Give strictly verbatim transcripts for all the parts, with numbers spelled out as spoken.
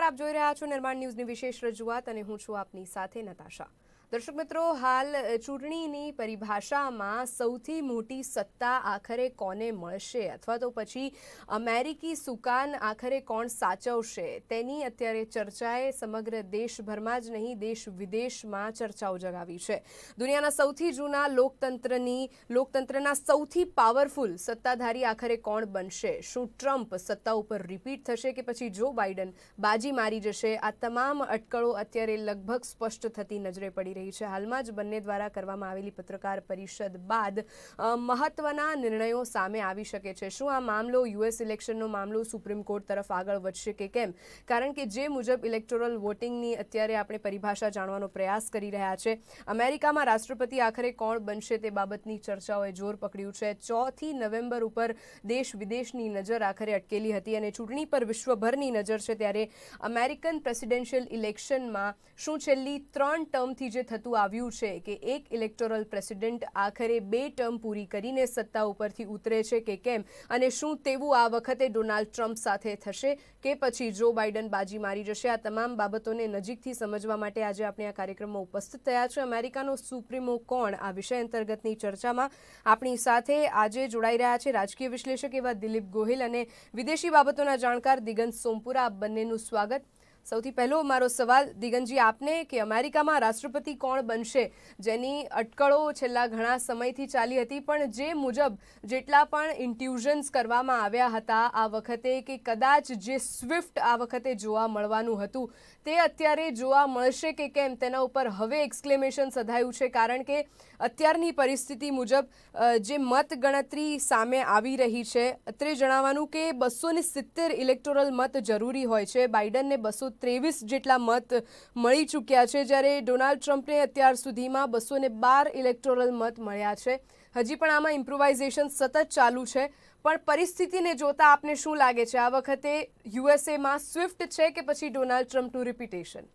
નમસ્કાર, આપ જોઈ રહ્યા છો નિર્માણ ન્યૂઝની વિશેષ રજૂઆત અને હું છું આપની સાથે નતાશા। દર્શક મિત્રો, હાલ ચૂંટણીની પરિભાષામાં સૌથી મોટી સત્તા આખરે કોને મળશે અથવા તો પછી અમેરિકી સુકાન આખરે કોણ સાચવશે તેની અત્યારે ચર્ચાએ સમગ્ર દેશભરમાં જ નહીં દેશ વિદેશમાં ચર્ચાઓ જગાવી છે। દુનિયાના સૌથી જૂના લોકતંત્રની લોકતંત્રના સૌથી પાવરફુલ સત્તાધારી આખરે કોણ બનશે? શું ટ્રમ્પ સત્તા ઉપર રિપીટ થશે કે પછી જો બાઇડન બાજી મારી જશે? આ તમામ અટકળો અત્યારે લગભગ સ્પષ્ટ થતી નજરે પડી રહી છે। હાલમાં જ બંને દ્વારા કરવામાં આવેલી પત્રકાર પરિષદ બાદ મહત્વના નિર્ણયો સામે આવી શકે છે। શું આ મામલો યુએસ ઇલેક્શનનો મામલો સુપ્રીમ કોર્ટ તરફ આગળ વધશે કે કેમ? કારણ કે જે મુજબ ઇલેક્ટોરલ વોટિંગની અત્યારે આપણે પરિભાષા જાણવાનો પ્રયાસ કરી રહ્યા છે, અમેરિકામાં રાષ્ટ્રપતિ આખરે કોણ બનશે તે બાબતની ચર્ચાઓએ જોર પકડ્યું છે। ચોથી નવેમ્બર ઉપર દેશ વિદેશની નજર આખરે અટકેલી હતી અને ચૂંટણી પર વિશ્વભરની નજર છે। ત્યારે અમેરિકન પ્રેસિડેન્શિયલ ઇલેક્શનમાં શું છેલ્લી ત્રણ ટર્મથી જે થતું આવ્યું છે કે એક ઇલેક્ટોરલ પ્રેસિડેન્ટ આખરે બે ટર્મ પૂરી કરીને સત્તા ઉપરથી ઉતરે છે કે કેમ, અને શું તેવું આ વખતે ડોનાલ્ડ ટ્રમ્પ સાથે થશે કે પછી જો બાઇડન બાજી મારી જશે? આ તમામ બાબતોને નજીકથી સમજવા માટે આજે આપણે આ કાર્યક્રમમાં ઉપસ્થિત થયા છે। અમેરિકાનો સુપ્રીમો કોણ, આ વિષય અંતર્ગતની ચર્ચામાં આપણી સાથે આજે જોડાઈ રહ્યા છે રાજકીય વિશ્લેષક એવા દિલીપ ગોહિલ અને વિદેશી બાબતોના જાણકાર દિગંત સોમપુરા। આપ બંનેનું સ્વાગત। સૌથી પહેલો મારો સવાલ દિગંતજી આપને કે અમેરિકામાં રાષ્ટ્રપતિ કોણ બનશે જેની અટકળો છેલ્લા ઘણા સમયથી ચાલી હતી, પણ જે મુજબ જેટલા પણ ઇન્ટ્યુઝન્સ કરવામાં આવ્યા હતા આ વખતે કે કદાચ જે સ્વિફ્ટ આ વખતે જોવા મળવાનું હતું તે અત્યારે જોવા મળશે કે કેમ તેના ઉપર હવે એક્સક્લેમેશન સધાયું છે। કારણ કે અત્યારની પરિસ્થિતિ મુજબ જે મત ગણતરી સામે આવી રહી છે, અત્રે જણાવવાનું કે બસો ને સિત્તેર ઇલેક્ટોરલ મત જરૂરી હોય છે, બાઇડનને બસો ત્રેવીસ જેટલા મત મળી ચૂક્યા છે, જ્યારે ડોનાલ્ડ ટ્રમ્પને અત્યાર સુધીમાં બસો ને બાર ઇલેક્ટોરલ મત મળ્યા છે। હજી પણ આમાં ઇમ્પ્રોવાઇઝેશન સતત ચાલુ છે, પણ પરિસ્થિતિને જોતા આપને શું લાગે છે આ વખતે યુએસએમાં સ્વિફ્ટ છે કે પછી ડોનાલ્ડ ટ્રમ્પનું repetition?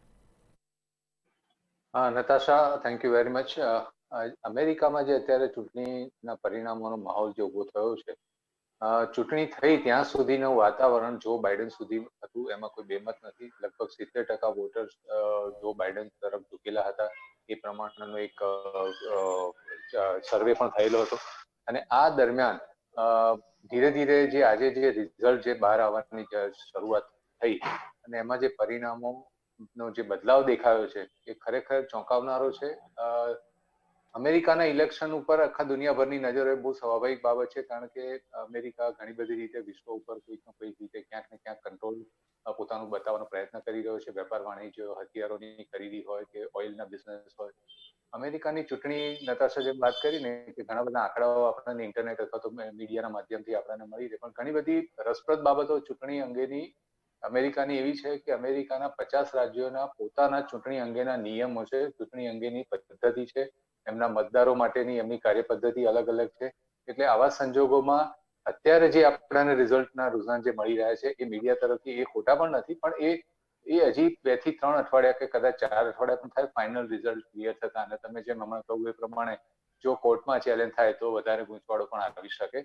Natasha, thank you very much. અમેરિકામાં જે અત્યારે ચૂંટણીના પરિણામોનો માહોલ જે ઉભો થયો છે, ચૂંટણી થઈ ત્યાં સુધીનું વાતાવરણ જો બાઇડન સુધી હતું એમાં કોઈ બેમત નથી। લગભગ સિત્તેર ટકા વોટર્સ જો બાઇડન તરફ ઝૂકેલા હતા એ પ્રમાણનો એક સર્વે પણ થયેલો હતો અને આ દરમિયાન ધીરે ધીરે જે આજે જે રિઝલ્ટ જે બહાર આવવાની શરૂઆત થઈ અને એમાં જે પરિણામોનો જે બદલાવ દેખાયો છે એ ખરેખર ચોંકાવનારો છે। અમેરિકાના ઇલેક્શન ઉપર આખા દુનિયાભરની નજર બહુ સ્વાભાવિક બાબત છે, કારણ કે અમેરિકા ઘણી બધી રીતે વિશ્વ ઉપર કોઈક ને કોઈક રીતે ક્યાંક ને ક્યાંક કંટ્રોલ પોતાનું બતાવવાનો પ્રયત્ન કરી રહ્યો છે। વેપાર વાણિજ્ય, હથિયારોની ખરીદી હોય કે ઓઇલના બિઝનેસ હોય, અમેરિકાની ચૂંટણી નતાશા જેમ વાત કરી ને કે ઘણા બધા આંકડાઓ આપણને ઇન્ટરનેટ અથવા તો મીડિયાના માધ્યમથી આપણને મળી રહે, પણ ઘણી બધી રસપ્રદ બાબતો ચૂંટણી અંગેની અમેરિકાની એવી છે કે અમેરિકાના પચાસ રાજ્યોના પોતાના ચૂંટણી અંગેના નિયમો છે, ચૂંટણી અંગેની પદ્ધતિ છે, એમના મતદારો માટેની એમની કાર્ય પદ્ધતિ અલગ અલગ છે। એટલે આવા સંજોગોમાં અત્યારે જે આપણને રિઝલ્ટના રુઝાન જે મળી રહ્યા છે એ મીડિયા તરફથી એ ખોટા પણ નથી, પણ એ એ હજી બે થી ત્રણ અઠવાડિયા કે કદાચ ચાર અઠવાડિયા પણ થાય ફાઇનલ રિઝલ્ટ ક્લિયર થતા, અને તમે જેમ હમણાં કહ્યું એ પ્રમાણે જો કોર્ટમાં ચેલેન્જ થાય તો વધારે ગૂંચવાડો પણ આવી શકે।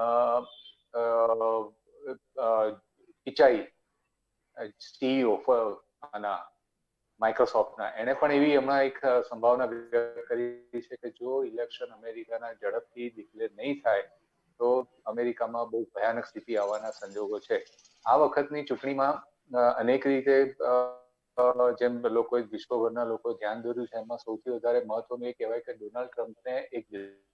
પિચાઈ સીઈઓ આના માઇક્રોસોફ્ટના એણે પણ એવી હમણાં એક સંભાવના વ્યક્ત કરી છે કે જો ઇલેક્શન અમેરિકાના ઝડપથી ડિક્લેર નહીં થાય તો અમેરિકામાં બહુ ભયાનક સ્થિતિ આવવાના સંજોગો છે। આ વખતની ચૂંટણીમાં અનેક રીતે જેમ લોકો વિશ્વભરના લોકો ધ્યાન દોર્યું છે, એમાં સૌથી વધારે મહત્વનું એ કહેવાય કે ડોનાલ્ડ ટ્રમ્પને એક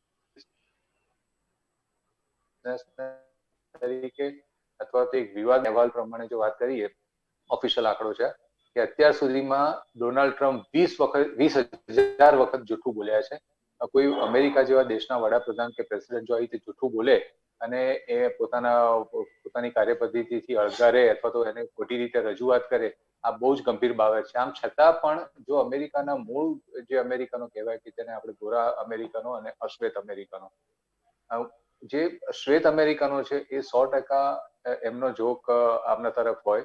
તરીકે અથવા તો એક વિવાદ અહેવાલ પ્રમાણે જો વાત કરીએ, ઓફિશિયલ આંકડો છે કે અત્યાર સુધીમાં ડોનાલ્ડ ટ્રમ્પ વીસ વખત વીસ હજાર વખત જૂઠું બોલ્યા છે। કોઈ અમેરિકા જેવા દેશના વડાપ્રધાન કે પ્રેસિડેન્ટ જો આવી રીતે જૂઠું બોલે અને એ પોતાના પોતાની કાર્યપદ્ધતિથી અળગારે અથવા તો એને ખોટી રીતે રજૂઆત કરે, આ બહુ જ ગંભીર બાબત છે। આમ છતાં પણ જો અમેરિકાના મૂળ જે અમેરિકનો કહેવાય કે તેને આપણે ગોરા અમેરિકનો અને અશ્વેત અમેરિકનો, જે શ્વેત અમેરિકનો છે એ સો ટકા એમનો જોક આમના તરફ હોય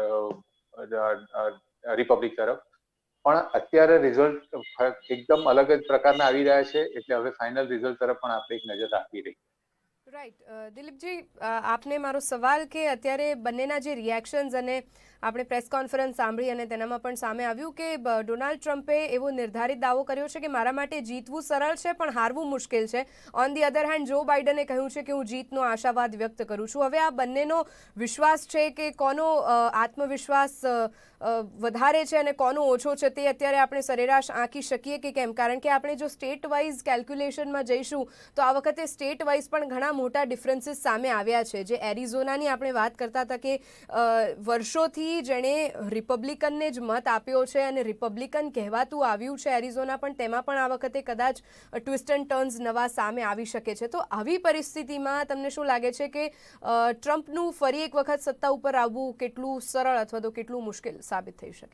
રિપબ્લિક તરફ, પણ અત્યારે રિઝલ્ટ એકદમ અલગ જ પ્રકારના આવી રહ્યા છે, એટલે હવે ફાઇનલ રિઝલ્ટ તરફ પણ આપણે એક નજર રાખવી રહી। રાઈટ. દિલીપજી, આપને મારો સવાલ કે અત્યારે બંનેના જે રિએક્શન્સ અને આપણે પ્રેસ કોન્ફરન્સ સાંભળી અને તેનામાં પણ સામે આવ્યું કે ડોનાલ્ડ ટ્રમ્પે એવો નિર્ધારિત દાવો કર્યો છે કે મારા માટે જીતવું સરળ છે પણ હારવું મુશ્કેલ છે. ઓન ધી અધર હેન્ડ જો બાઇડને કહ્યું છે કે હું જીતનો આશાવાદ વ્યક્ત કરું છું. હવે આ બંનેનો વિશ્વાસ છે કે કોનો આત્મવિશ્વાસ વધારે છે અને કોનો ઓછો છે તે અત્યારે આપણે સરેરાશ આંકી શકીએ કે કેમ? કારણ કે આપણે જો સ્ટેટ વાઇઝ કેલ્ક્યુલેશનમાં જઈશું તો આ વખતે સ્ટેટ વાઇઝ પણ ઘણા મોટા ડિફરન્સીસ સામે આવ્યા છે. જે એરિઝોનાની આપણે વાત કરતા હતા કે વર્ષોથી જેણે રિપબ્લિકનને જ મત આપ્યો છે અને રિપબ્લિકન કહેવાતું આવ્યું છે એરિઝોના, પણ તેમાં પણ આ વખતે કદાચ ટ્વિસ્ટ એન્ડ ટર્ન્સ નવા સામે આવી શકે છે. તો આવી પરિસ્થિતિમાં તમને શું લાગે છે કે ટ્રમ્પનું ફરી એક વખત સત્તા ઉપર આવવું કેટલું સરળ અથવા તો કેટલું મુશ્કેલ સાબિત થઈ શકે?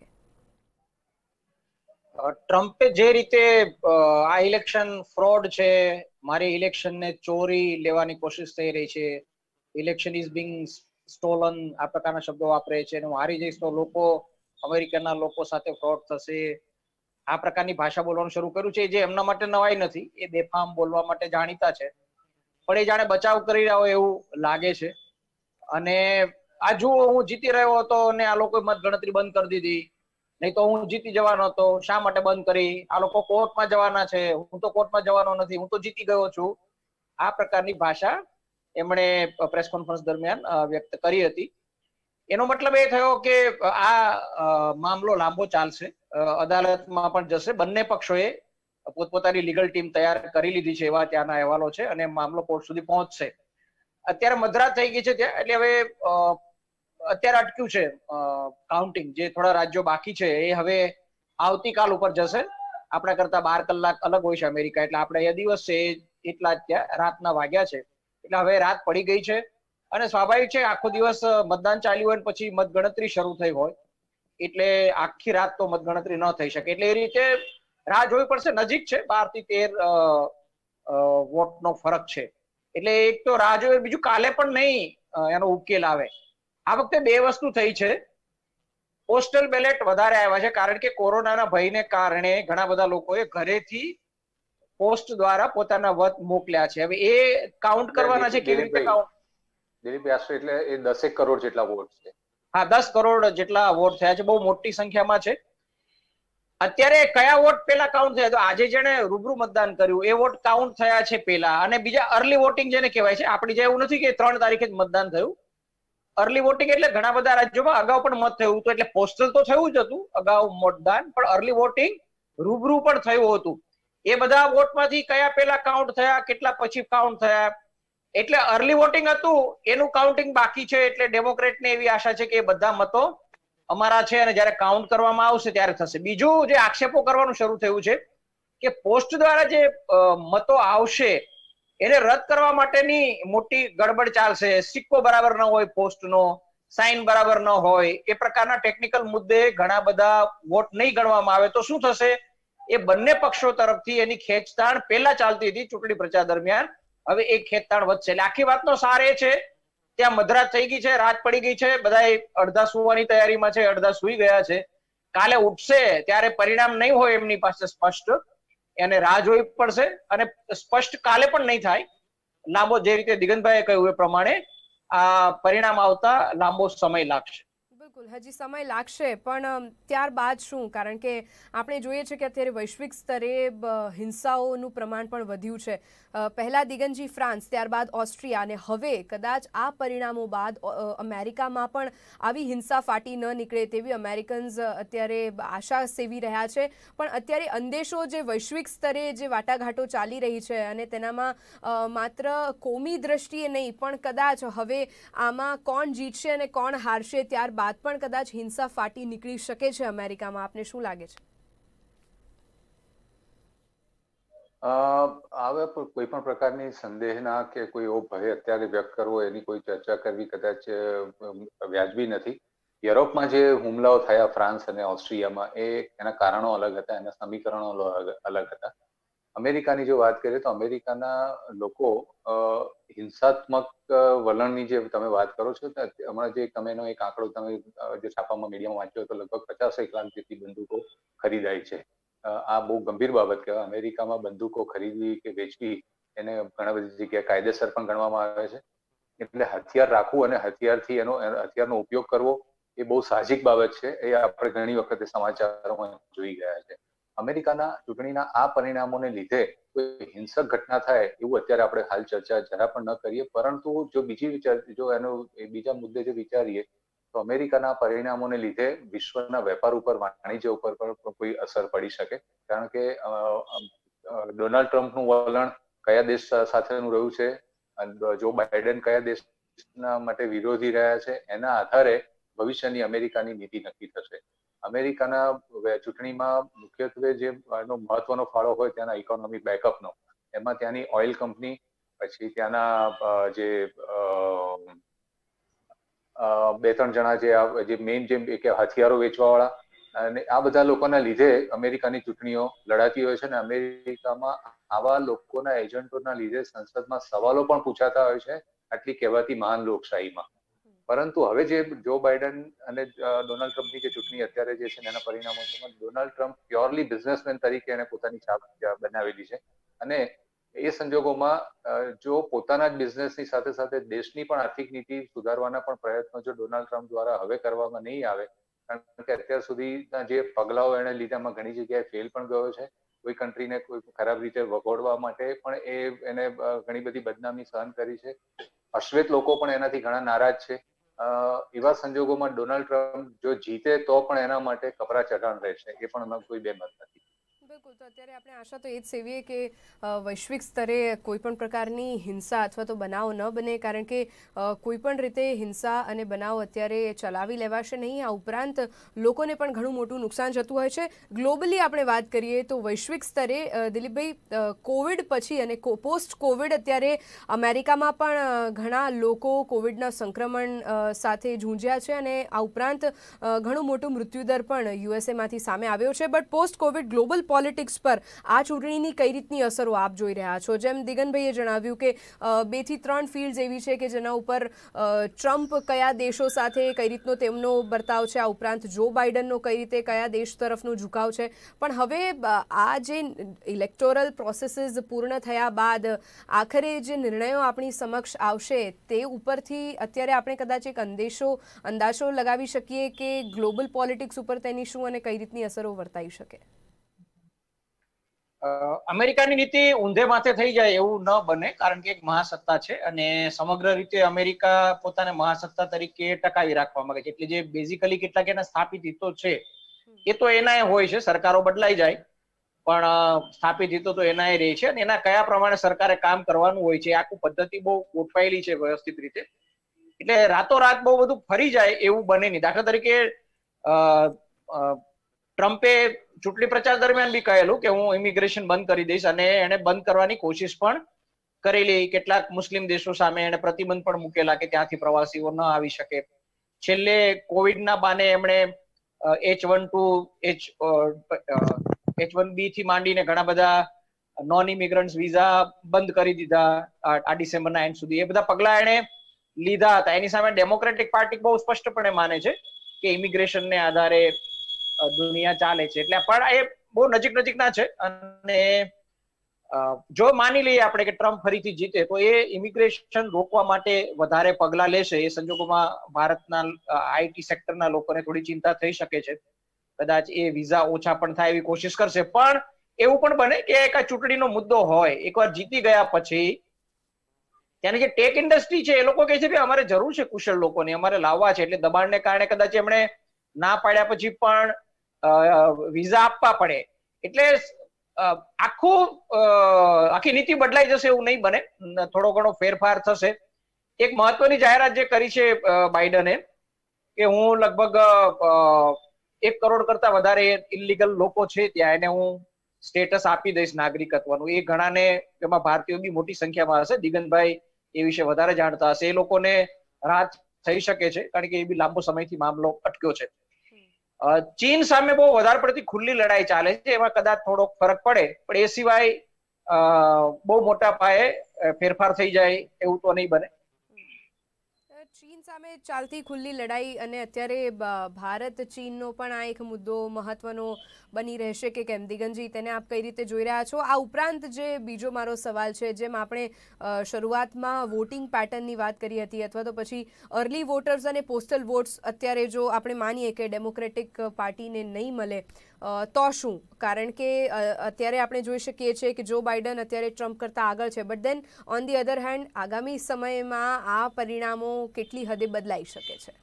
ટ્રમ્પે જે રીતે આ ઇલેક્શન ફ્રોડ છે, મારી ઇલેક્શનને ચોરી લેવાની કોશિશ થઈ રહી છે, ઇલેક્શન ઇઝ બિંગ સ્ટોલન, આ પ્રકારના શબ્દો વાપરે છે, હું હારી જઈશ તો લોકો અમેરિકાના લોકો સાથે ફ્રોડ થશે, આ પ્રકારની ભાષા બોલવાનું શરૂ કર્યું છે. જે એમના માટે નવાઈ નથી, એ બેફામ બોલવા માટે જાણીતા છે, પણ એ જાણે બચાવ કરી રહ્યા હોય એવું લાગે છે. અને આ જુઓ, હું જીતી રહ્યો હતો અને આ લોકોએ મત ગણતરી બંધ કરી દીધી, નહીં તો હું જીતી જવાનો હતો, શા માટે બંધ કરી? આ લોકો કોર્ટમાં જવાના છે, હું તો કોર્ટમાં જવાનો નથી, હું તો જીતી ગયો છું. આ પ્રકારની ભાષા એમણે પ્રેસ કોન્ફરન્સ દરમિયાન વ્યક્ત કરી હતી. એનો મતલબ એ થયો કે આ મામલો લાંબો ચાલશે, અદાલતમાં પણ જશે. બંને પક્ષોએ પોતપોતાની લીગલ ટીમ તૈયાર કરી લીધી છે એવા ત્યાંના અહેવાલો છે, અને મામલો કોર્ટ સુધી પહોંચશે. અત્યારે મધરાત થઈ ગઈ છે ત્યાં, એટલે હવે અત્યારે અટક્યું છે કાઉન્ટિંગ. જે થોડા રાજ્યો બાકી છે એ હવે આવતીકાલ ઉપર જશે. આપણા કરતા બાર કલાક અલગ હોય છે અમેરિકા, એટલે આપણે અહીંયા દિવસ છે એટલા જ ત્યાં રાતના વાગ્યા છે, એટલે હવે રાત પડી ગઈ છે. અને સ્વાભાવિક છે, આખો દિવસ મતદાન ચાલ્યું હોય પછી મતગણતરી શરૂ થઈ હોય, એટલે આખી રાત તો મતગણતરી ન થઈ શકે, એટલે એ રીતે રાહ જોવી પડશે. નજીક છે, બાર થી તેર વોટનો ફરક છે, એટલે એક તો રાહ જોવે, બીજું કાલે પણ નહીં એનો ઉકેલ આવે. આ વખતે બે વસ્તુ થઈ છે. પોસ્ટલ બેલેટ વધારે આવ્યા છે, કારણ કે કોરોનાના ભયને કારણે ઘણા બધા લોકોએ ઘરેથી પોસ્ટ દ્વારા પોતાના વોટ મોકલ્યા છે. હવે એ કાઉન્ટ કરવાના છે, કેવી રીતે કાઉન્ટ? દિલીપભાઈ, આશરે એટલે એ દસેક કરોડ જેટલા વોટ છે. હા, દસ કરોડ જેટલા વોટ થયા છે, બહુ મોટી સંખ્યામાં છે. અત્યારે કયા વોટ પેલા કાઉન્ટ થયા? તો આજે જેને રૂબરૂ મતદાન કર્યું એ વોટ કાઉન્ટ થયા છે પેલા, અને બીજા અર્લી વોટિંગ જેને કહેવાય છે. આપણી જે એવું નથી કે ત્રણ તારીખે જ મતદાન થયું. અર્લી વોટિંગ એટલે ઘણા બધા રાજ્યોમાં અગાઉ પણ મત થયું હતું, એટલે પોસ્ટલ તો થયું જ હતું અગાઉ મતદાન, પણ અર્લી વોટિંગ રૂબરૂ પણ થયું હતું. એ બધા વોટમાંથી કયા પેલા કાઉન્ટ થયા, કેટલા પછી કાઉન્ટ થયા, એટલે અર્લી વોટિંગ હતું એનું કાઉન્ટિંગ બાકી છે. એટલે ડેમોક્રેટને એવી આશા છે કે એ બધા મતો અમારા છે, અને જયારે કાઉન્ટ કરવામાં આવશે ત્યારે થશે. બીજું જે આક્ષેપો કરવાનું શરૂ થયું છે કે પોસ્ટ દ્વારા જે મતો આવશે એને રદ કરવા માટેની મોટી ગડબડ ચાલશે. સિક્કો બરાબર ન હોય, પોસ્ટનો સાઇન બરાબર ન હોય, એ પ્રકારના ટેકનિકલ મુદ્દે ઘણા બધા વોટ નહીં ગણવામાં આવે તો શું થશે? એ બંને પક્ષો તરફથી એની ખેંચતાણ પહેલા ચાલતી હતી ચૂંટણી પ્રચાર દરમિયાન, હવે એ ખેંચતાણ વધશે. એટલે આખી વાતનો સાર એ છે, ત્યાં મધરાત થઈ ગઈ છે, રાત પડી ગઈ છે, બધા અડધા સુવાની તૈયારીમાં છે, અડધા સુઈ ગયા છે. કાલે ઉઠશે ત્યારે પરિણામ નહીં હોય એમની પાસે સ્પષ્ટ, એને રાહ જોવી પડશે, અને સ્પષ્ટ કાલે પણ નહીં થાય. લાંબો, જે રીતે દિગંતભાઈએ કહ્યું એ પ્રમાણે આ પરિણામ આવતા લાંબો સમય લાગશે. બિલકુલ, હજી સમય લાગશે, પણ ત્યારબાદ શું? કારણ કે આપણે જોઈએ છે કે અત્યારે વૈશ્વિક સ્તરે હિંસાઓનું પ્રમાણ પણ વધ્યું છે. પહેલા દિગંતજી ફ્રાન્સ, ત્યારબાદ ઓસ્ટ્રિયા, અને હવે કદાચ આ પરિણામો બાદ અમેરિકામાં પણ આવી હિંસા ફાટી ન નીકળે તેવી અમેરિકન્સ અત્યારે આશા સેવી રહ્યા છે. પણ અત્યારે અંદેશો જે વૈશ્વિક સ્તરે જે વાટાઘાટો ચાલી રહી છે, અને તેનામાં માત્ર કોમી દ્રષ્ટિએ નહીં, પણ કદાચ હવે આમાં કોણ જીતશે અને કોણ હારશે ત્યારબાદ પણ કદાચ હિંસા ફાટી નીકળી શકે છે અમેરિકામાં. આપને શું લાગે છે? હવે કોઈ પણ પ્રકારની સંદેહના કે કોઈ એવો ભય અત્યારે વ્યક્ત કરવો, એની કોઈ ચર્ચા કરવી કદાચ વ્યાજબી નથી. યુરોપમાં જે હુમલાઓ થયા ફ્રાન્સ અને ઓસ્ટ્રિયામાં, એ એના કારણો અલગ હતા, એના સમીકરણો અલગ હતા. અમેરિકાની જો વાત કરીએ તો અમેરિકાના લોકો હિંસાત્મક વલણની જે તમે વાત કરો છો, હમણાં જે તમે એનો એક આંકડો તમે જે છાપામાં મીડિયામાં વાંચ્યો તો લગભગ પચાસ એક લાખ જેટલી બંદૂકો ખરીદાય છે. આ બહુ ગંભીર બાબત કહેવાય. અમેરિકામાં બંદૂકો ખરીદવી કે વેચવી એને ઘણા બધી જગ્યાએ કાયદેસર પણ ગણવામાં આવે છે. એટલે હથિયાર રાખવું અને હથિયારથી એનો હથિયારનો ઉપયોગ કરવો એ બહુ સાહજિક બાબત છે. એ આપણે ઘણી વખતે સમાચારોમાં જોઈ ગયા છે. અમેરિકાના ચૂંટણીના આ પરિણામોને લીધે કોઈ હિંસક ઘટના થાય એવું અત્યારે આપણે હાલ ચર્ચા જરા પણ ન કરીએ. પરંતુ જો બીજી વિચાર જો એનો બીજા મુદ્દે જો વિચારીએ તો અમેરિકાના પરિણામોને લીધે વિશ્વના વેપાર ઉપર, વાણિજ્ય ઉપર પણ કોઈ અસર પડી શકે. કારણ કે ડોનાલ્ડ ટ્રમ્પનું વલણ કયા દેશ સાથેનું રહ્યું છે, જો બાઇડન કયા દેશના માટે વિરોધી રહ્યા છે, એના આધારે ભવિષ્યની અમેરિકાની નીતિ નક્કી થશે. અમેરિકાના ચૂંટણીમાં મુખ્યત્વે જે એનો મહત્વનો ફાળો હોય ત્યાંના ઇકોનોમિક બેકઅપનો, એમાં ત્યાંની ઓઇલ કંપની, પછી ત્યાંના જે બે ત્રણ જણા જે મેઇન જેમ કે હથિયારો વેચવા વાળા, અને આ બધા લોકોના લીધે અમેરિકાની ચૂંટણીઓ લડાતી હોય છે. અને અમેરિકામાં આવા લોકોના એજન્ટોના લીધે સંસદમાં સવાલો પણ પૂછાતા હોય છે આટલી કહેવાતી મહાન લોકશાહીમાં. પરંતુ હવે જે જો બાઇડન અને ડોનાલ્ડ ટ્રમ્પની જે ચૂંટણી અત્યારે જે છે એના પરિણામો છે, ડોનાલ્ડ ટ્રમ્પ પ્યોરલી બિઝનેસમેન તરીકે એને પોતાની છાપ બનાવેલી છે. અને એ સંજોગોમાં જો પોતાના જ બિઝનેસની સાથે સાથે દેશની પણ આર્થિક નીતિ સુધારવાના પણ પ્રયત્નો જો ડોનાલ્ડ ટ્રમ્પ દ્વારા હવે કરવામાં નહીં આવે, કારણ કે અત્યાર સુધીના જે પગલાઓ એને લીધામાં ઘણી જગ્યાએ ફેલ પણ ગયો છે. કોઈ કન્ટ્રીને કોઈ ખરાબ રીતે વગોડવા માટે પણ એ એને ઘણી બધી બદનામી સહન કરી છે. અશ્વેત લોકો પણ એનાથી ઘણા નારાજ છે. એવા સંજોગોમાં ડોનાલ્ડ ટ્રમ્પ જો જીતે તો પણ એના માટે કપરા ચઢાણ રહેશે, એ પણ એમાં કોઈ બેમત નથી. બિલકુલ. તો અત્યારે આપણે આશા તો એ જ સેવીએ કે વૈશ્વિક સ્તરે કોઈ પણ પ્રકારની હિંસા અથવા તો બનાવ ન બને, કારણ કે કોઈ પણ રીતે હિંસા અને બનાવ અત્યારે ચલાવી લેવાશે નહીં. આ ઉપરાંત લોકોને પણ ઘણું મોટું નુકસાન જતું હોય છે. ગ્લોબલી આપણે વાત કરીએ તો વૈશ્વિક સ્તરે દિલીપભાઈ, કોવિડ પછી અને પોસ્ટ કોવિડ અત્યારે અમેરિકામાં પણ ઘણા લોકો કોવિડના સંક્રમણ સાથે ઝૂંઝ્યા છે અને આ ઉપરાંત ઘણું મોટું મૃત્યુદર પણ યુએસએમાંથી સામે આવ્યો છે. But post Covid global politics પર આ ચૂંટણીની કઈ રીતની અસરો આપ જોઈ રહ્યા છો? જેમ દિગનભાઈએ જણાવ્યું કે બે થી ત્રણ ફિલ્ડ્સ એવી છે કે જેના ઉપર ટ્રમ્પ કયા દેશો સાથે કઈ રીતનો તેમનો વર્તાવ છે, આ ઉપરાંત જો બાઇડનનો કઈ રીતે કયા દેશ તરફનો ઝુકાવ છે. પણ હવે આ જે ઇલેક્ટોરલ પ્રોસેસીસ પૂર્ણ થયા બાદ આખરે જે નિર્ણયો આપણી સમક્ષ આવશે તે ઉપરથી અત્યારે આપણે કદાચ એક અંદેશો અંદાજો લગાવી શકીએ કે ગ્લોબલ પોલિટિક્સ ઉપર તેની શું અને કઈ રીતની અસરો વર્તાઈ શકે? અમેરિકાની નીતિ ઊંધે માથે થઈ જાય એવું ન બને, કારણ કે એક મહાસત્તા છે અને સમગ્ર રીતે અમેરિકા પોતાને મહાસત્તા તરીકે ટકાવી રાખવા માંગે છે. એટલે જે બેઝિકલી કેટલાક એના સ્થાપિત હિતો છે એ તો એના હોય છે. સરકારો બદલાઈ જાય પણ સ્થાપિત હિતો તો એના રહે છે અને એના કયા પ્રમાણે સરકારે કામ કરવાનું હોય છે આખું પદ્ધતિ બહુ ગોઠવાયેલી છે વ્યવસ્થિત રીતે. એટલે રાતોરાત બહુ બધું ફરી જાય એવું બને નહીં. દાખલા તરીકે ટ્રમ્પે ચૂંટણી પ્રચાર દરમિયાન બી કહેલું કે હું ઇમિગ્રેશન બંધ કરી દઈશ અને એને બંધ કરવાની કોશિશ પણ કરેલી. કેટલાક મુસ્લિમ દેશો સામે એને પ્રતિબંધ પણ મૂકેલા કે ત્યાંથી પ્રવાસીઓ ન આવી શકે. છેલ્લે કોવિડના બાને એમણે H one two H H one B થી માંડીને ઘણા બધા નોન ઇમિગ્રન્ટ વિઝા બંધ કરી દીધા આ ડિસેમ્બરના એન્ડ સુધી. એ બધા પગલા એને લીધા હતા. એની સામે ડેમોક્રેટિક પાર્ટી બહુ સ્પષ્ટપણે માને છે કે ઇમિગ્રેશનને આધારે દુનિયા ચાલે છે. એટલે પણ એ બહુ નજીક નજીકના છે અને જો માની લઈએ આપણે કે ટ્રમ્પ ફરીથી જીતે તો એ ઇમિગ્રેશન રોકવા માટે વધારે પગલા લેશે. એ સંજોગોમાં ભારતના આઈટી સેક્ટરના લોકોને થોડી ચિંતા થઈ શકે છે. કદાચ એ વિઝા ઓછા પણ થાય એવી કોશિશ કરશે. પણ એવું પણ બને કે એક આ ચૂંટણીનો મુદ્દો હોય, એકવાર જીતી ગયા પછી ત્યાંની જે ટેક ઇન્ડસ્ટ્રી છે એ લોકો કહે છે કે અમારે જરૂર છે કુશળ લોકોની, અમારે લાવવા છે. એટલે દબાણને કારણે કદાચ એમણે ના પાડ્યા પછી પણ વિઝા આપવા પડે. એટલે આખું આખી નીતિ બદલાઈ જશે એવું નહીં બને, થોડો ઘણો ફેરફાર થશે. એક મહત્વની જાહેરાત જે કરી છે બાઇડને કે હું લગભગ એક કરોડ કરતા વધારે ઇલીગલ લોકો છે ત્યાં એને હું સ્ટેટસ આપી દઈશ નાગરિકત્વનું. એ ઘણાને, એમાં ભારતીયો બી મોટી સંખ્યામાં હશે, દિગનભાઈ એ વિશે વધારે જાણતા હશે, એ લોકોને રાહત થઈ શકે છે કારણ કે એ બી લાંબો સમયથી મામલો અટક્યો છે. ચીન સામે બહુ વધારે પડતી ખુલ્લી લડાઈ ચાલે છે, એમાં કદાચ થોડોક ફરક પડે, પણ એ સિવાય બહુ મોટા પાયે ફેરફાર થઈ જાય એવું તો નહીં બને. ચીન સાથે સામે ચાલતી ખુલ્લી લડાઈ અને અત્યારે ભારત ચીનનો પણ આ એક મુદ્દો મહત્વનો બની રહેશે કે કેમ, દિગંતજી તેને આપ કઈ રીતે જોઈ રહ્યા છો? આ ઉપરાંત જે બીજો મારો સવાલ છે, જેમ આપણે શરૂઆતમાં વોટિંગ પેટર્નની વાત કરી હતી, અથવા તો પછી અર્લી વોટર્સ અને પોસ્ટલ વોટ્સ અત્યારે જો આપણે માનીએ કે ડેમોક્રેટિક પાર્ટીને નહીં મળે તો શું? કારણ કે અત્યારે આપણે જોઈ શકીએ છીએ કે જો બાઇડન અત્યારે ટ્રમ્પ કરતાં આગળ છે, but then on the other hand આગામી સમયમાં આ પરિણામો કેટલી હદે બદલાઈ શકે છે?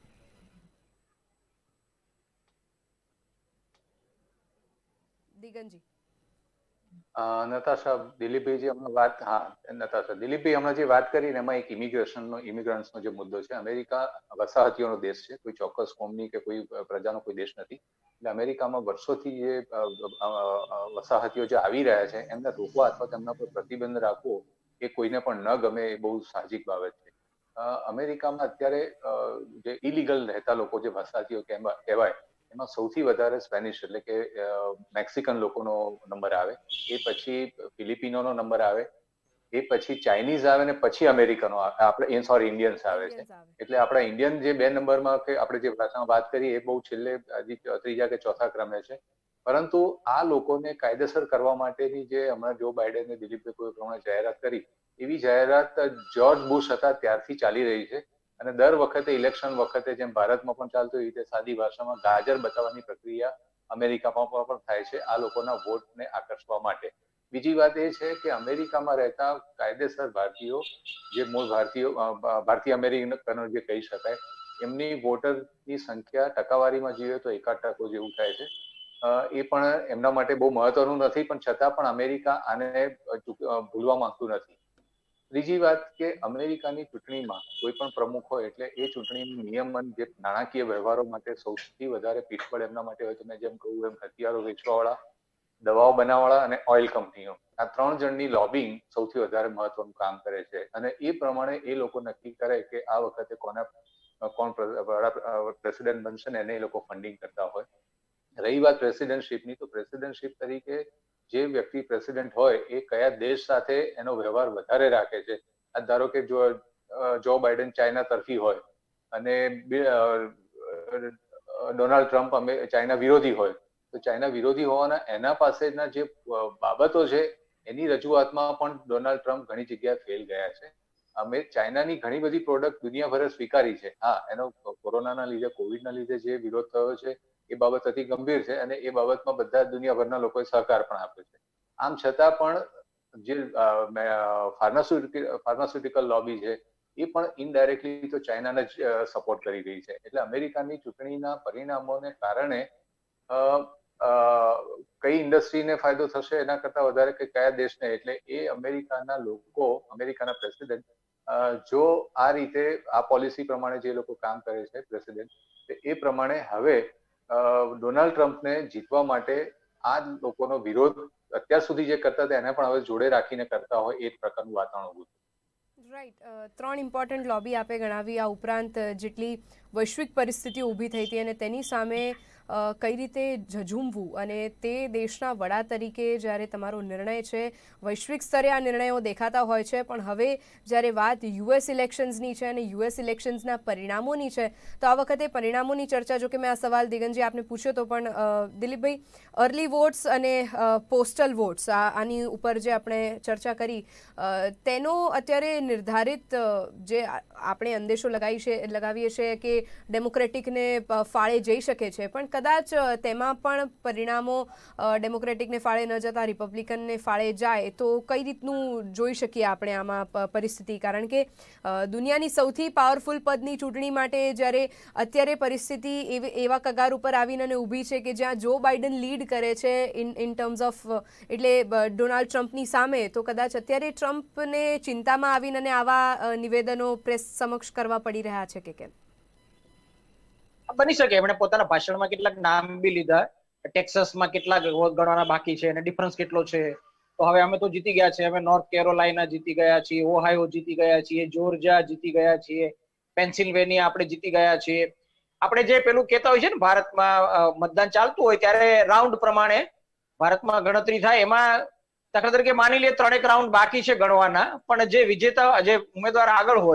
દિગંતજી. નતાશા, દિલીપભાઈ હમણાં વાત હા નતાશા દિલીપભાઈ હમણાં જે વાત કરી ને એમાં એક ઇમિગ્રેશનનો ઇમિગ્રન્ટ્સનો જે મુદ્દો છે. અમેરિકા વસાહતીઓનો દેશ છે, કોઈ ચોક્કસ કોમની કે કોઈ પ્રજાનો કોઈ દેશ નથી. એટલે અમેરિકામાં વર્ષોથી જે વસાહતીઓ જે આવી રહ્યા છે એમને રોકવા અથવા તેમના પર પ્રતિબંધ રાખવો એ કોઈને પણ ન ગમે, એ બહુ સાહજિક બાબત છે. અમેરિકામાં અત્યારે જે ઇલીગલ રહેતા લોકો, જે વસાહતીઓ કહેવાય, એમાં સૌથી વધારે સ્પેનિશ એટલે કે મેક્સિકન લોકોનો નંબર આવે, એ પછી ફિલિપિનોનો નંબર આવે, એ પછી ચાઇનીઝ આવે ને પછી અમેરિકનો આપણે સોરી ઇન્ડિયન્સ આવે છે. એટલે આપણા ઇન્ડિયન જે બે નંબરમાં કે આપણે જે ભાષામાં વાત કરીએ એ બહુ છેલ્લે ત્રીજા કે ચોથા ક્રમે છે. પરંતુ આ લોકોને કાયદેસર કરવા માટેની જે હમણાં જો બાઇડને દિલીપભાઈ કોઈ પ્રમાણે જાહેરાત કરી, એવી જાહેરાત જ્યોર્જ બુશ હતા ત્યારથી ચાલી રહી છે. અને દર વખતે ઇલેક્શન વખતે જેમ ભારતમાં પણ ચાલતું એ રીતે સાદી ભાષામાં ગાજર બતાવવાની પ્રક્રિયા અમેરિકામાં પણ થાય છે, આ લોકોના વોટને આકર્ષવા માટે. બીજી વાત એ છે કે અમેરિકામાં રહેતા કાયદેસર ભારતીયો, જે મૂળ ભારતીયો ભારતીય અમેરિકનો જે કહી શકાય, એમની વોટરની સંખ્યા ટકાવારીમાં જોઈએ તો એકાદ ટકો જેવું થાય છે. એ પણ એમના માટે બહુ મહત્વનું નથી, પણ છતાં પણ અમેરિકા આને ભૂલવા માંગતું નથી. ત્રીજી વાત કે અમેરિકાની ચૂંટણીમાં કોઈ પણ પ્રમુખ હોય એટલે એ ચૂંટણીનું નિયમન જે નાણાકીય વ્યવહારો માટે સૌથી વધારે પીઠબળ એમના માટે હોય તો મેં જેમ કહ્યું એમ હથિયારો વેચવાવાળા, દવાઓ બનાવવાળા અને ઓઇલ કંપનીઓ, આ ત્રણ જણની લોબિંગ સૌથી વધારે મહત્વનું કામ કરે છે. અને એ પ્રમાણે એ લોકો નક્કી કરે કે આ વખતે કોના કોણ પ્રેસિડેન્ટ બનશે ને એને એ લોકો ફંડિંગ કરતા હોય. રહી વાત પ્રેસિડેન્ટશીપની, તો પ્રેસિડેન્ટશીપ તરીકે જે વ્યક્તિ પ્રેસિડેન્ટ હોય એ કયા દેશ સાથે એનો વ્યવહાર વધારે રાખે છે. ધારો કે જો જો બાઇડન ચાઇના તરફી હોય અને ડોનાલ્ડ ટ્રમ્પ અમે ચાઇના વિરોધી હોય, તો ચાઇના વિરોધી હોવાના એના પાસેના જે બાબતો છે એની રજૂઆતમાં પણ ડોનાલ્ડ ટ્રમ્પ ઘણી જગ્યાએ ફેલ ગયા છે. અમે ચાઇનાની ઘણી બધી પ્રોડક્ટ દુનિયાભરે સ્વીકારી છે. હા, એનો કોરોનાના લીધે, કોવિડના લીધે જે વિરોધ થયો છે એ બાબત અતિ ગંભીર છે અને એ બાબતમાં બધા દુનિયાભરના લોકોએ સહકાર પણ આપ્યો છે. આમ છતાં પણ જે ફાર્માસ્યુટિકલ ફાર્માસ્યુટિકલ લોબી છે એ પણ ઇનડાયરેક્ટલી તો ચાઇનાને જ સપોર્ટ કરી રહી છે. એટલે અમેરિકાની ચૂંટણીના પરિણામોને કારણે કઈ ઇન્ડસ્ટ્રીને ફાયદો થશે એના કરતા વધારે કે કયા દેશને, એટલે એ અમેરિકાના લોકો, અમેરિકાના પ્રેસિડેન્ટ જો આ રીતે આ પોલિસી પ્રમાણે જે લોકો કામ કરે છે પ્રેસિડેન્ટ, એ પ્રમાણે હવે ડોનાલ્ડ ટ્રમ્પને જીતવા માટે આ લોકોનો વિરોધ અત્યાર સુધી જે કરતા હતા એને પણ હવે જોડે રાખીને કરતા હોય એ પ્રકારનું વાતાવરણ ઉભું થયું. રાઈટ. ત્રણ ઇમ્પોર્ટન્ટ લોબી આપે ગણાવી, આ ઉપરાંત જેટલી વૈશ્વિક પરિસ્થિતિઓ ઊભી થઈ હતી અને તેની સામે કઈ રીતે ઝઝૂમવું, અને તે દેશના વડા તરીકે જ્યારે તમારો નિર્ણય છે, વૈશ્વિક સ્તરે આ નિર્ણયો દેખાતા હોય છે, પણ હવે જ્યારે વાત યુએસ ઇલેક્શન્સની છે અને યુએસ ઇલેક્શન્સના પરિણામોની છે, તો આ વખતે પરિણામોની ચર્ચા, જો કે મેં આ સવાલ દિગંતજી આપને પૂછ્યો તો, પણ દિલીપભાઈ, અર્લી વોટ્સ અને પોસ્ટલ વોટ્સ, આ આની ઉપર જે આપણે ચર્ચા કરી, તેનો અત્યારે નિર્ધારિત જે આપણે અંદેશો લગાવી છે લગાવીએ છીએ કે ડેમોક્રેટિકને ફાળે જઈ શકે છે, પણ કદાચ તેમાં પણ પરિણામો ડેમોક્રેટિકને ફાળે ન જતા રિપબ્લિકનને ફાળે જાય તો કઈ રીતનું જોઈ શકીએ આપણે આમાં પરિસ્થિતિ? કારણ કે દુનિયાની સૌથી પાવરફુલ પદની ચૂંટણી માટે જ્યારે અત્યારે પરિસ્થિતિ એવા કગાર ઉપર આવીને અને ઊભી છે કે જ્યાં જો બાઇડન લીડ કરે છે ઇન ઇન ટર્મ્સ ઓફ એટલે ડોનાલ્ડ ટ્રમ્પની સામે, તો કદાચ અત્યારે ટ્રમ્પને ચિંતામાં આવીને અને આવા નિવેદનો પ્રેસ સમક્ષ કરવા પડી રહ્યા છે કે કેમ? બની શકે. એમણે પોતાના ભાષણમાં કેટલાક નામ બી લીધા, ટેક્સાસમાં કેટલાક વોટ ગણવાના બાકી છે અને ડિફરન્સ કેટલો છે. તો હવે અમે તો જીતી ગયા છીએ, અમે નોર્થ કેરોલાઇના જીતી ગયા છીએ, ઓહાયો જીતી ગયા છીએ, જોર્જિયા જીતી ગયા છીએ, પેન્સિલ્વેનિયા આપણે જીતી ગયા છીએ. આપણે જે પેલું કહેતા હોય છે ને, ભારતમાં મતદાન ચાલતું હોય ત્યારે રાઉન્ડ પ્રમાણે ભારતમાં ગણતરી થાય, એમાં દાખલા તરીકે માની લઈએ ત્રણેક રાઉન્ડ બાકી છે ગણવાના, પણ જે વિજેતા જે ઉમેદવાર આગળ હોય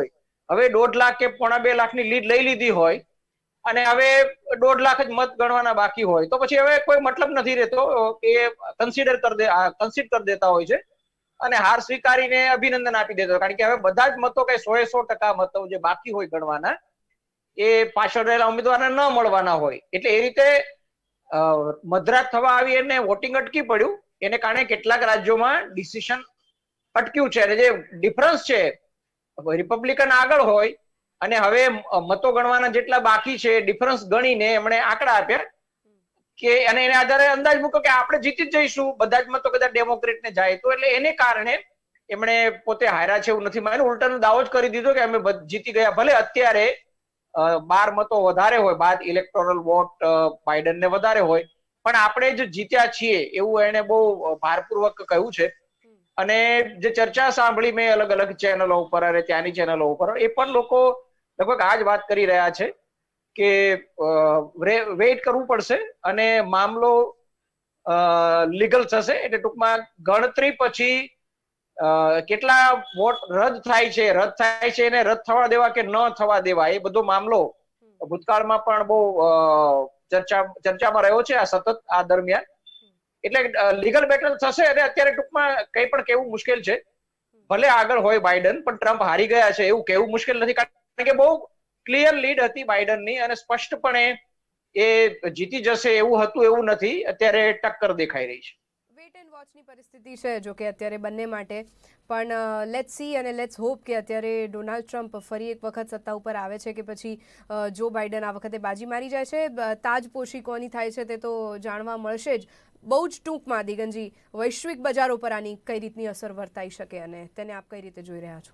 હવે દોઢ લાખ કે પોણા બે લાખની લીડ લઈ લીધી હોય અને હવે દોઢ લાખ જ મત ગણવાના બાકી હોય તો પછી હવે કોઈ મતલબ નથી રહેતો, એ કન્સિડર કરી દે કન્સિડ કરી દેતા હોય છે અને હાર સ્વીકારીને અભિનંદન આપી દેતા, કારણ કે હવે બધા જ મતો કઈ સો એ સો ટકા મતો જે બાકી હોય ગણવાના એ પાછળ રહેલા ઉમેદવારને ન મળવાના હોય. એટલે એ રીતે મધરાત થવા આવી એને વોટિંગ અટકી પડ્યું, એને કારણે કેટલાક રાજ્યોમાં ડિસિઝન અટક્યું છે. અને જે ડિફરન્સ છે રિપબ્લિકન આગળ હોય અને હવે મતો ગણવાના જેટલા બાકી છે ડિફરન્સ ગણીને એમણે આંકડા આપ્યા કે અને એને આધારે અંદાજ મૂક્યો કે આપણે જીતી જ જઈશું, બધા જ મતો કદાચ ડેમોક્રેટને જાય તો. એટલે એને કારણે એમણે પોતે હાર્યા છે એવું નથી માન્યું, ઉલટાનો દાવો જ કરી દીધો કે અમે જીતી ગયા. ભલે અત્યારે બાર મતો વધારે હોય, બાદ ઇલેક્ટોરલ વોટ બાઇડનને વધારે હોય, પણ આપણે જ જીત્યા છીએ એવું એને બહુ ભારપૂર્વક કહ્યું છે. અને જે ચર્ચા સાંભળી મેં અલગ અલગ ચેનલો ઉપર અને ત્યાંની ચેનલો ઉપર, એ પણ લોકો લગભગ આ જ વાત કરી રહ્યા છે કે વેઇટ કરવું પડશે અને મામલો લીગલ થશે. એટલે ટૂંકમાં ગણતરી પછી કેટલા વોટ રદ થાય છે રદ થાય છે એને રદ થવા દેવા કે ન થવા દેવા, એ બધો મામલો ભૂતકાળમાં પણ બહુ ચર્ચા ચર્ચામાં રહ્યો છે આ સતત આ દરમિયાન. એટલે લીગલ બેટલ થશે અને અત્યારે ટૂંકમાં કઈ પણ કેવું મુશ્કેલ છે. ભલે આગળ હોય બાઇડન પણ ટ્રમ્પ હારી ગયા છે એવું કેવું મુશ્કેલ નથી, કારણ કે બહુ ક્લિયર લીડ હતી બાઇડનની અને સ્પષ્ટપણે એ જીતી જશે એવું હતું એવું નથી. અત્યારે ટક્કર દેખાઈ રહી છે. વેટ એન્ડ વોચની પરિસ્થિતિ છે જો કે અત્યારે બંને માટે, પણ લેટ્સ સી અને લેટ્સ હોપ કે અત્યારે ડોનાલ્ડ ટ્રમ્પ ફરી એક વખત સત્તા ઉપર આવે છે કે પછી જો બાઇડન આ વખતે બાજી મારી જાય છે. તાજપોશી કોની થાય છે તે તો જાણવા મળશે જ બહુ જ ટૂંકમાં. દિગંજી, વૈશ્વિક બજારો પર આની કઈ રીતની અસર વર્તાઈ શકે અને તેને આપ કઈ રીતે જોઈ રહ્યા છો?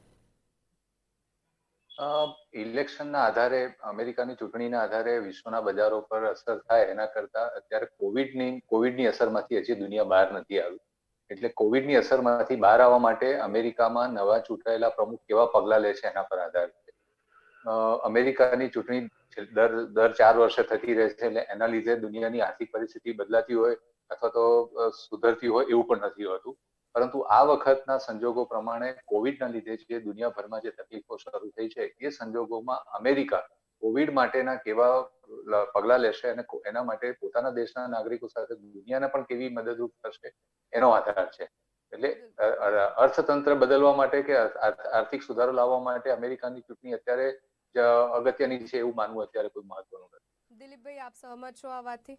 ઇલેક્શનના આધારે, અમેરિકાની ચૂંટણીના આધારે વિશ્વના બજારો પર અસર થાય એના કરતા અત્યારે કોવિડની કોવિડની અસરમાંથી હજી દુનિયા બહાર નથી આવી. એટલે કોવિડની અસરમાંથી બહાર આવવા માટે અમેરિકામાં નવા ચૂંટાયેલા પ્રમુખ કેવા પગલા લે છે એના પર આધાર છે. અમેરિકાની ચૂંટણી દર દર ચાર વર્ષે થતી રહે છે, એટલે એના લીધે દુનિયાની આર્થિક પરિસ્થિતિ બદલાતી હોય અથવા તો સુધરતી હોય એવું પણ નથી હોતું. પરંતુ આ વખતના સંજોગો પ્રમાણે કોવિડના લીધે જે દુનિયાભરમાં જે તકલીફો શરૂ થઈ છે એ સંજોગોમાં અમેરિકા કોવિડ માટેના કેવા પગલા લેશે અને એના માટે પોતાના દેશના નાગરિકો સાથે દુનિયાને પણ કેવી મદદરૂપ થશે એનો આધાર છે. એટલે અર્થતંત્ર બદલવા માટે કે આર્થિક સુધારો લાવવા માટે અમેરિકાની ચૂંટણી અત્યારે અગત્યની છે એવું માનવું અત્યારે કોઈ મહત્વનું નથી. દિલીપભાઈ, આપ સહમત છો આ વાતથી?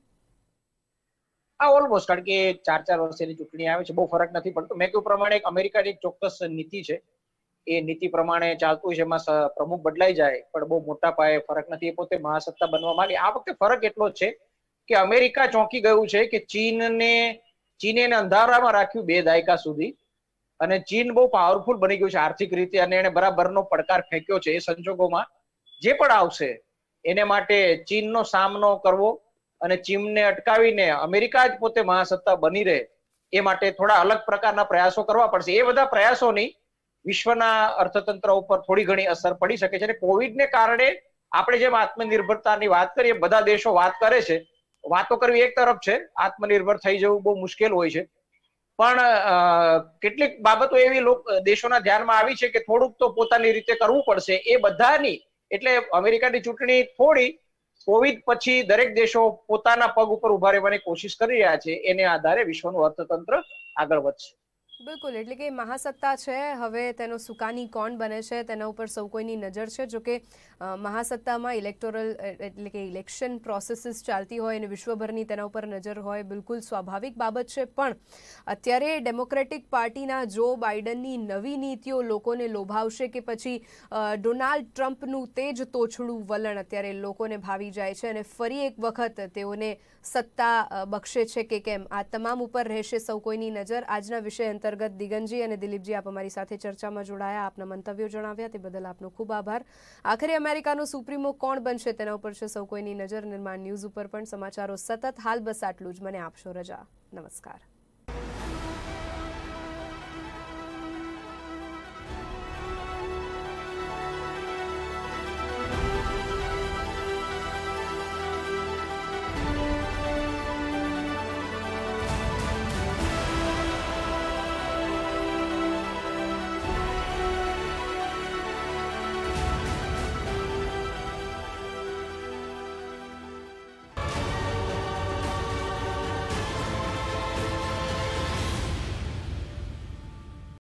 હા, ઓલમોસ્ટ, કારણ કે ચાર ચાર વર્ષની ચૂંટણી આવે છે, બહુ ફરક નથી પડતો. મેં કહ્યું પ્રમાણે અમેરિકાની એક ચોક્કસ નીતિ છે, એ નીતિ પ્રમાણે ચાલતું છે. એમાં પ્રમુખ બદલાઈ જાય પણ બહુ મોટા પાયે ફરક નથી. એ પોતે મહાસત્તા બનવા માંગે. આ વખતે ફરક એટલો જ છે કે અમેરિકા ચોંકી ગયું છે કે ચીનને ચીને એને અંધારામાં રાખ્યું બે દાયકા સુધી અને ચીન બહુ પાવરફુલ બની ગયું છે આર્થિક રીતે અને એને બરાબરનો પડકાર ફેંક્યો છે. એ સંજોગોમાં જે પણ આવશે એને માટે ચીનનો સામનો કરવો અને ચીનને અટકાવીને અમેરિકા જ પોતે મહાસત્તા બની રહે એ માટે થોડા અલગ પ્રકારના પ્રયાસો કરવા પડશે. એ બધા પ્રયાસોની વિશ્વના અર્થતંત્ર ઉપર થોડી ઘણી અસર પડી શકે છે. અને કોવિડને કારણે આપણે જેમ આત્મનિર્ભરતાની વાત કરીએ, બધા દેશો વાત કરે છે, વાતો કરવી એક તરફ છે, આત્મનિર્ભર થઈ જવું બહુ મુશ્કેલ હોય છે, પણ કેટલીક બાબતો એવી દેશોના ધ્યાનમાં આવી છે કે થોડુંક તો પોતાની રીતે કરવું પડશે. એ બધાની એટલે અમેરિકાની ચૂંટણી થોડી કોવિડ પછી દરેક દેશો પોતાના પગ ઉપર ઉભા રહેવાની કોશિશ કરી રહ્યા છે, એને આધારે વિશ્વનું અર્થતંત્ર આગળ વધશે. બિલકુલ, એટલે કે મહાસત્તા છે, હવે તેનો સુકાની કોણ બને છે તેના ઉપર સૌ કોઈની નજર છે. જો કે મહાસત્તામાં ઇલેક્ટોરલ એટલે કે ઇલેક્શન પ્રોસેસીસ ચાલતી હોય અને વિશ્વભરની તેના ઉપર નજર હોય, બિલકુલ સ્વાભાવિક બાબત છે. પણ અત્યારે ડેમોક્રેટિક પાર્ટીના જો બાઇડનની નવી નીતિઓ લોકોને લોભાવશે કે પછી ડોનાલ્ડ ટ્રમ્પનું તે જ તોછડું વલણ અત્યારે લોકોને ભાવી જાય છે અને ફરી એક વખત તેઓને સત્તા બક્ષે છે કે કેમ, આ તમામ ઉપર રહેશે સૌ કોઈની નજર. આજના વિષય અંતર્ગત દિગંજી અને દિલીપજી, આપ અમારી સાથે ચર્ચામાં જોડાયા, આપના મંતવ્યો જણાવ્યા તે બદલ આપનો ખૂબ આભાર. આખરે અમેરિકાનો સુપ્રીમો કોણ બનશે તેના ઉપર છે સૌ કોઈની નજર. નિર્માણ ન્યૂઝ ઉપર પણ સમાચારો સતત. હાલ બસ આટલું જ. મને આપશો રજા. નમસ્કાર.